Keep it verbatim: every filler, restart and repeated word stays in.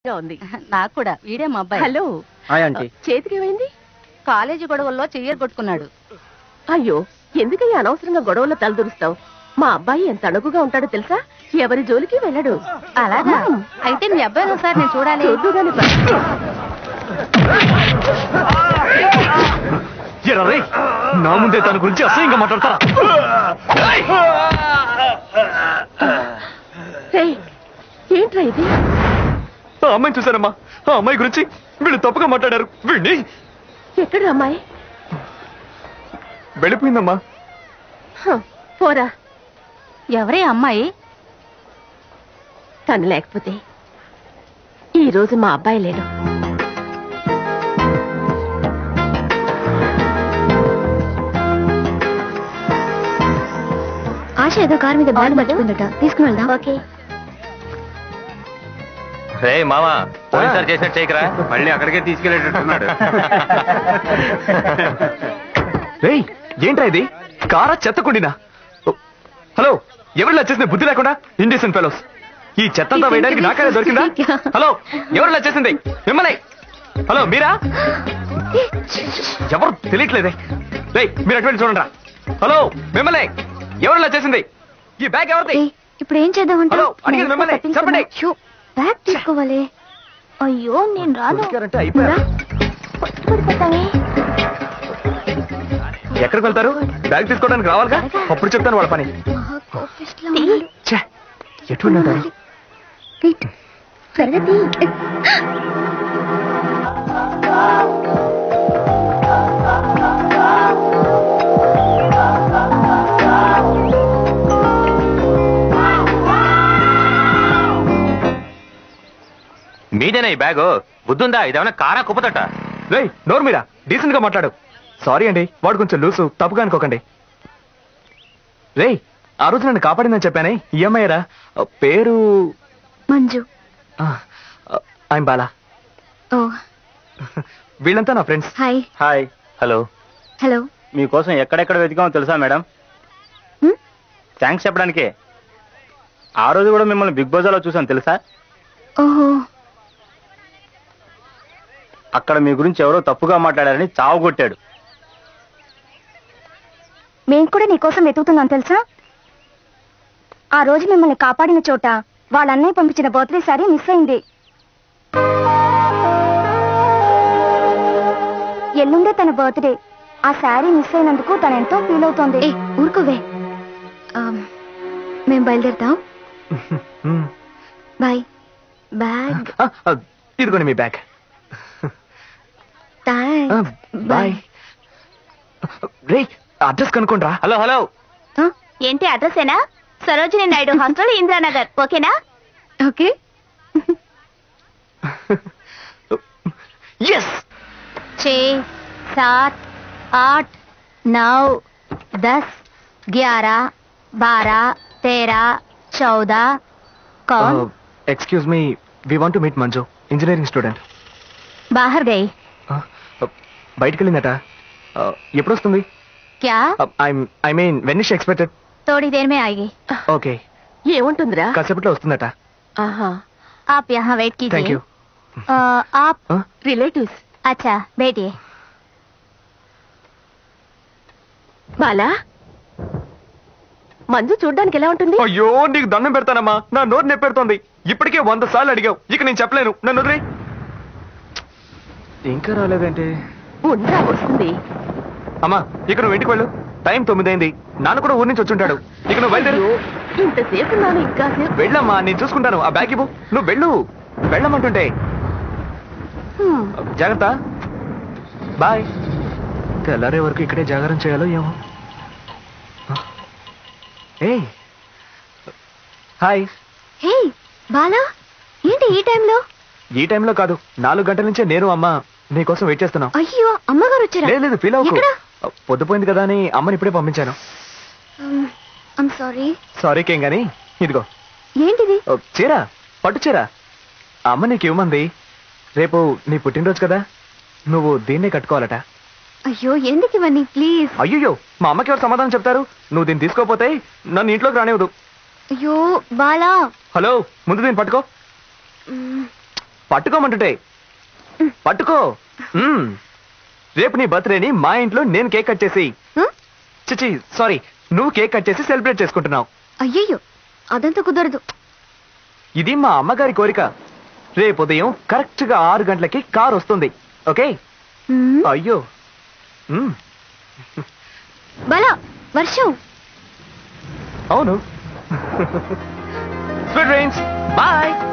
ఉంది నాకు కూడా వీడే మా అబ్బాయి. Hello hi aunty. చేతికి ఏమైంది? కాలేజీ గొడవల్లో చెయ్యరు కొట్టుకున్నాడు. అయ్యో ఎందుకయ్యా అనవసరంగా గొడవల్లో తలదూరుస్తావు? మా అబ్బాయి ఎంత అణుగుగా ఉంటాడో తెలుసా? ఎవరి జోలికి వెళ్ళడు. అలాగా? అయితే మీ అబ్బాయి ఒకసారి నేను చూడాలి. చూద్దుగాని నా ముందే తన గురించి అసహ్యంగా మాట్లాడతారా? ఏంట్రా ఇది? ఆ అమ్మాయిని చూశానమ్మా. ఆ అమ్మాయి గురించి వీళ్ళు తప్పుగా మాట్లాడారు. వీడిని ఎక్కడ అమ్మాయి? వెళ్ళిపోయిందమ్మా. పోరా. ఎవరే అమ్మాయి? తను లేకపోతే ఈ రోజు మా అబ్బాయి లేడు. ఆశ ఏదో కారు మీద బ్యాగ్ మర్చిపోయిందట, తీసుకుని వెళ్దాం. ఓకే. రే మామా, పోలీసారు చేసినట్టు చేయకరా, మళ్ళీ అక్కడికే తీసుకెళ్ళేటట్టున్నాడు. రేయ్ ఏంట్రా ఇది? కారా చెత్తకుండినా? హలో, ఎవరిలా చేసింది బుద్ధి లేకుండా? ఇండియన్ ఫెలోస్, ఈ చెత్తంతా వేయడానికి నాకనే దొరికిందా? హలో, ఎవరిలా చేసింది మిమ్మల్ని? హలో మీరా? ఎవరు తెలియట్లేదే. రేయ్ మీరు అటువంటి చూడండి రా. హలో మిమ్మల్ని, ఎవరిలా చేసింది? ఈ బ్యాగ్ ఎవరిది? ఇప్పుడు ఏం చేద్దామంటే అడిగింది మిమ్మల్ని, చెప్పండి. బ్యాగ్ తీసుకోవాలి. అయ్యో నేను రాను. అయిపోయా. ఎక్కడికి వెళ్తారు? బ్యాగ్ తీసుకోవడానికి రావాలిగా, అప్పుడు చెప్తాను వాళ్ళ పని. ఎటువంటి ప్రగతి మీదేనా ఈ బ్యాగు? బుద్ధుందా? ఇదేమన్నా కారా కుప్పతట? రేయ్ నోరు మీరా, డీసెంట్ గా మాట్లాడు. సారీ అండి, వాడు కొంచెం లూసు, తప్పుగా అనుకోకండి. రేయ్ ఆ రోజు నన్ను కాపాడిందని చెప్పానే, ఈ అమ్మాయిరా? పేరు మంజు. ఐమ్ బాలా. ఓ వీళ్ళంతా నా friends. Hi. Hi. Hello. Hello. మీకోసం ఎక్కడెక్కడ వెతికామో తెలుసా మేడం? థ్యాంక్స్ చెప్పడానికే. ఆ రోజు కూడా మిమ్మల్ని బిగ్ బజార్లో చూసాను తెలుసా? ఓహో. అక్కడ మీ గురించి ఎవరో తప్పుగా మాట్లాడారని చావు కొట్టాడు. మేము కూడా నీకోసం వెతుకుతున్నాం తెలుసా? ఆ రోజు మిమ్మల్ని కాపాడిన చోట వాళ్ళ అన్నయ్య పంపించిన బర్త్డే సారీ మిస్ అయింది. ఎల్లుండే తన బర్త్డే. ఆ శారీ మిస్ అయినందుకు తను ఎంతో ఫీల్ అవుతోంది. ఊరుకోవే, మేము బయలుదేరుతాం. బాయ్. బ్యాగ్ ఇదిగోండి మీ బ్యాగ్. బాయ్. రే అడ్రస్ కనుక్కోండి రా. Hello hello. ఏంటి అడ్రస్ ఏనా? సరోజిని నాయుడు హాస్టల్, ఇంద్రానగర్. ఓకేనా? ఓకే. yes. छह, सात, आठ, नौ, दस, ग्यारह, बारह, तेरह, चौदह. कौन? Excuse me, we want to meet Manju, engineering student. बाहर गई. బయటికి వెళ్ళిందట. ఎప్పుడు వస్తుంది? क्या? I mean when is expected? थोड़ी देर में आएगी. ఓకే. ఏముంటుందిరా? కాసేపట్లో వస్తుందట. ఆహా. आप यहाँ वेट कीजिए. Thank you. आप రిలేటివ్స్. अच्छा बैठिए. బాలా, మంజు చూడ్డానికి ఎలా ఉంటుంది? అయ్యో నీకు దండం పెడతానమ్మా, నా నోరు నెప్పెడుతోంది. ఇప్పటికే వంద సార్లు అడిగావు, ఇక నేను చెప్పలేను. నన్ను వదిలే. ఇంకా రాలేదేంటి? ఉండా, వస్తుంది. అమ్మా ఇక నువ్వు ఇంటికి వెళ్ళు, టైం తొమ్మిది అయింది. నాన్న కూడా ఊరి నుంచి వచ్చుంటాడు. ఇక నువ్వు బయలుదేరు. ఇంతసేపు నాను ఇంకా సేపు. వెళ్ళమ్మా, నేను చూసుకుంటాను. ఆ బ్యాగ్ ఇవ్వు. నువ్వు వెళ్ళు, వెళ్ళమంటుంటే. జాగ్రత్త. బాయ్. తెల్లారే వరకు ఇక్కడే జాగారం చేయాలో ఏమో. ఏ హాయ్. హే బాలా, ఏంటి ఈ టైంలో? ఈ టైంలో కాదు, నాలుగు గంటల నుంచే నేను అమ్మ నీకోసం వెయిట్ చేస్తున్నాం. అయ్యో అమ్మగారు వచ్చారా? లేదు లేదు, ఫీల్ అవ్వకు. పొద్దుపోయింది కదా అని అమ్మని ఇప్పుడే పంపించాను. I'm sorry. సారీకేం గాని ఇదిగో. ఏంటిది? చీర, పట్టు చీర. అమ్మ నీకు ఇవ్వమంది. రేపు నీ పుట్టినరోజు కదా, నువ్వు దీన్నే కట్టుకోవాలట. అయ్యో ఎందుకు ఇవన్నీ, ప్లీజ్. అయ్యో మా అమ్మకి ఎవరు సమాధానం చెప్తారు? నువ్వు దీన్ని తీసుకోపోతే నన్ను ఇంట్లోకి రానివ్వదు. అయ్యో బాలా. హలో, ముందు దీన్ని పట్టుకో. పట్టుకోమంటుంటే పట్టుకో మ్మ్. రేపు నీ బర్త్డేని మా ఇంట్లో నేను కేక్ కట్ చేసి చిచి సారీ నువ్వు కేక్ కట్ చేసి సెలబ్రేట్ చేసుకుంటున్నావు. అయ్యయ్యో అదంతా కుదరదు. ఇది మా అమ్మగారి కోరిక. రేపు ఉదయం కరెక్ట్ గా ఆరు గంటలకి కార్ వస్తుంది. ఓకే? అయ్యో మ్మ్. బలా వర్షం. అవును. Sweet dreams. బాయ్.